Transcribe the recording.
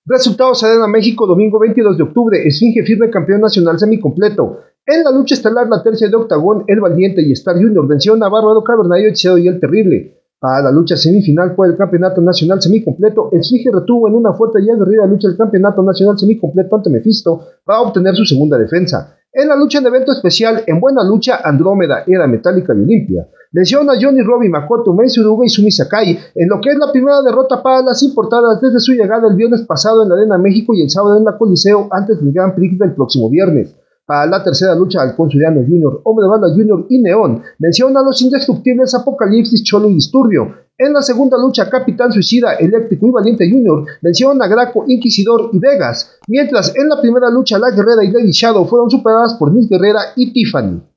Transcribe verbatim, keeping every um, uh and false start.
Resultados: Arena México, domingo veintidós de octubre, Esfinge firme campeón nacional semicompleto. En la lucha estelar, la tercia de octagón, El Valiente y Star Junior venció a Bárbaro, Cavernario, Hechicero y El Terrible. Para la lucha semifinal por el campeonato nacional semicompleto, Esfinge retuvo en una fuerte y aguerrida lucha el campeonato nacional semicompleto ante Mephisto para obtener su segunda defensa. En la lucha en evento especial, en buena lucha, Andrómeda, Era Metálica y Olimpia vencieron a Johnny Robbie, Makoto, Mei Suruga y Sumi Sakai, en lo que es la primera derrota para las importadas desde su llegada el viernes pasado en la Arena México y el sábado en la Coliseo antes del Grand Prix del próximo viernes. Para la tercera lucha, Halcón Suriano junior, Hombre Bala junior y Neón vencieron a los indestructibles Apocalipsis, Cholo y Disturbio. En la segunda lucha, Capitán Suicida, Eléctrico y Valiente junior vencieron a Graco, Inquisidor y Vegas, mientras en la primera lucha, La Guerrera y Lady Shadow fueron superadas por Miss Guerrera y Tiffany.